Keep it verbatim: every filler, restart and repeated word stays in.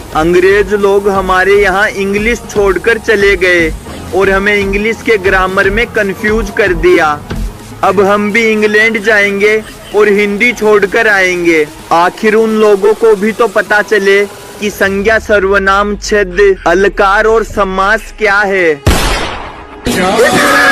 अंग्रेज लोग हमारे यहाँ इंग्लिश छोड़कर चले गए और हमें इंग्लिश के ग्रामर में कंफ्यूज कर दिया। अब हम भी इंग्लैंड जाएंगे और हिंदी छोड़कर आएंगे। आखिर उन लोगों को भी तो पता चले कि संज्ञा, सर्वनाम, छद्म, अलकार और समास क्या है।